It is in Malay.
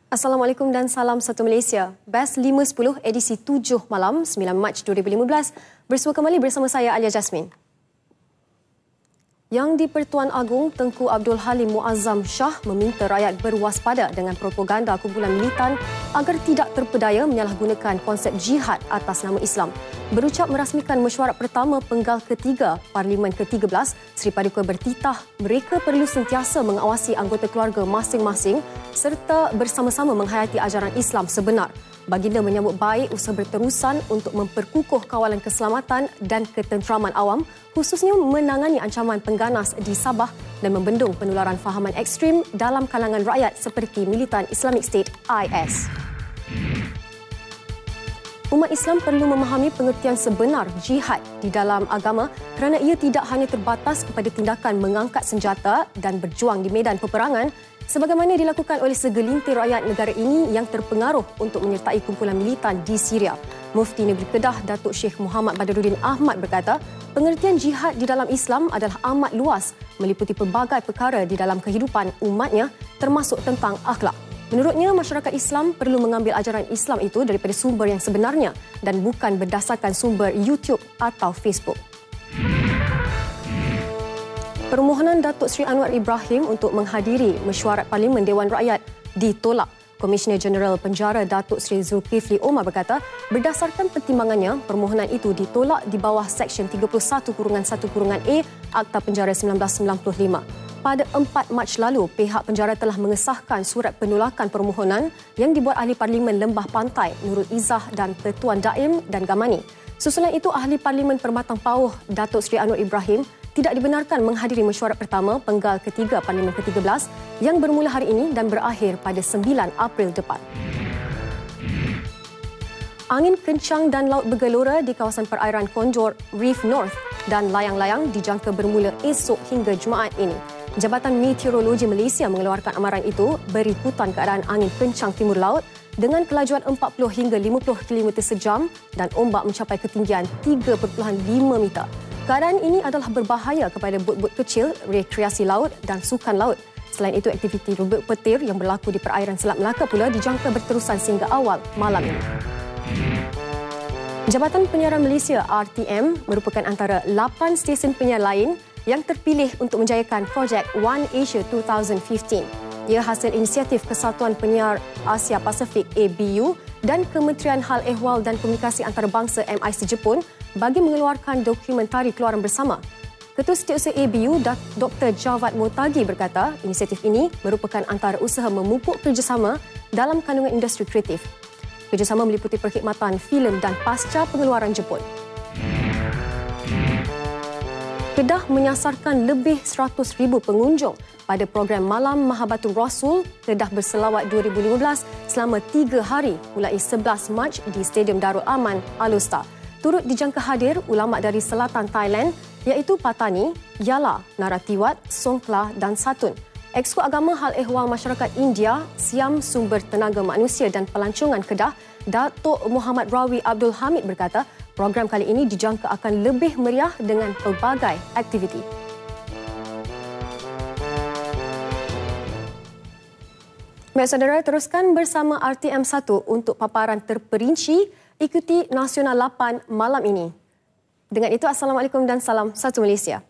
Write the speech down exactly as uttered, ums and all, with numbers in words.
Assalamualaikum dan salam satu Malaysia. Best lima sepuluh edisi tujuh malam sembilan Mac dua ribu lima belas bersua kembali bersama saya Alia Jasmine. Yang di-Pertuan Agong Tengku Abdul Halim Muazzam Shah meminta rakyat berwaspada dengan propaganda kumpulan militan agar tidak terpedaya menyalahgunakan konsep jihad atas nama Islam. Berucap merasmikan mesyuarat pertama penggal ketiga Parlimen ke tiga belas, Seri Paduka bertitah mereka perlu sentiasa mengawasi anggota keluarga masing-masing serta bersama-sama menghayati ajaran Islam sebenar. Baginda menyambut baik usaha berterusan untuk memperkukuh kawalan keselamatan dan ketenteraman awam, khususnya menangani ancaman pengganas di Sabah dan membendung penularan fahaman ekstrim dalam kalangan rakyat seperti militan Islamic State I S. Umat Islam perlu memahami pengertian sebenar jihad di dalam agama kerana ia tidak hanya terbatas kepada tindakan mengangkat senjata dan berjuang di medan peperangan sebagaimana dilakukan oleh segelintir rakyat negara ini yang terpengaruh untuk menyertai kumpulan militan di Syria. Mufti Negeri Kedah Datuk Syekh Muhammad Badruddin Ahmad berkata, pengertian jihad di dalam Islam adalah amat luas meliputi pelbagai perkara di dalam kehidupan umatnya termasuk tentang akhlak. Menurutnya, masyarakat Islam perlu mengambil ajaran Islam itu daripada sumber yang sebenarnya dan bukan berdasarkan sumber YouTube atau Facebook. Permohonan Datuk Seri Anwar Ibrahim untuk menghadiri mesyuarat Parlimen Dewan Rakyat ditolak. Komisioner Jeneral Penjara Datuk Seri Zulkifli Omar berkata, berdasarkan pertimbangannya, permohonan itu ditolak di bawah Seksyen tiga puluh satu satu A Akta Penjara seribu sembilan ratus sembilan puluh lima. Pada empat Mac lalu, pihak penjara telah mengesahkan surat penolakan permohonan yang dibuat Ahli Parlimen Lembah Pantai, Nurul Izzah dan Ketuan Daim dan Gamani. Susulan itu, Ahli Parlimen Permatang Pauh Datuk Seri Anwar Ibrahim tidak dibenarkan menghadiri mesyuarat pertama penggal ketiga Parlimen ke tiga belas yang bermula hari ini dan berakhir pada sembilan April depan. Angin kencang dan laut bergelora di kawasan perairan Konjor, Reef North dan layang-layang dijangka bermula esok hingga Jumaat ini. Jabatan Meteorologi Malaysia mengeluarkan amaran itu berikutan keadaan angin kencang timur laut dengan kelajuan empat puluh hingga lima puluh kilometer sejam dan ombak mencapai ketinggian tiga perpuluhan lima meter. Keadaan ini adalah berbahaya kepada bot-bot kecil, rekreasi laut dan sukan laut. Selain itu, aktiviti rubuk petir yang berlaku di perairan Selat Melaka pula dijangka berterusan sehingga awal malam ini. Jabatan Penyiaran Malaysia R T M merupakan antara lapan stesen penyiar lain yang terpilih untuk menjayakan projek One Asia dua ribu lima belas. Ia hasil inisiatif Kesatuan Penyiar Asia Pasifik A B U dan Kementerian Hal Ehwal dan Komunikasi Antarabangsa M I C Jepun bagi mengeluarkan dokumentari keluaran bersama. Ketua Setiausaha A B U, Doktor Javad Motagi berkata, inisiatif ini merupakan antara usaha memupuk kerjasama dalam kandungan industri kreatif. Kerjasama meliputi perkhidmatan filem dan pasca pengeluaran Jepun. Kedah menyasarkan lebih seratus ribu pengunjung pada program Malam Mahabatul Rasul Kedah Berselawat dua ribu lima belas selama tiga hari mulai sebelas Mac di Stadium Darul Aman, Alustar. Turut dijangka hadir ulama dari selatan Thailand iaitu Patani, Yala, Naratiwat, Songkhla dan Satun. Exko Agama Hal Ehwal Masyarakat India, Siam Sumber Tenaga Manusia dan Pelancongan Kedah, Datuk Muhammad Rawi Abdul Hamid berkata, program kali ini dijangka akan lebih meriah dengan pelbagai aktiviti. Baik saudara, teruskan bersama R T M satu untuk paparan terperinci ikuti Nasional lapan malam ini. Dengan itu, Assalamualaikum dan salam satu Malaysia.